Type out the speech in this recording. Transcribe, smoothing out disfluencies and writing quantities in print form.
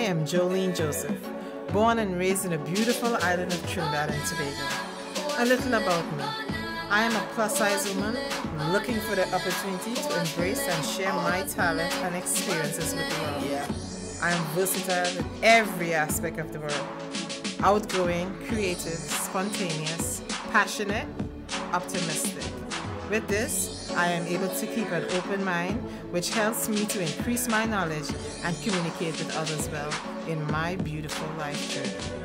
am Jeleane Joseph, born and raised in the beautiful island of Trinidad and Tobago. A little about me. I am a plus-size woman looking for the opportunity to embrace and share my talent and experiences with the world. I am versatile in every aspect of the world. Outgoing, creative, spontaneous, passionate, optimistic. With this, I am able to keep an open mind, which helps me to increase my knowledge and communicate with others well in my beautiful life journey.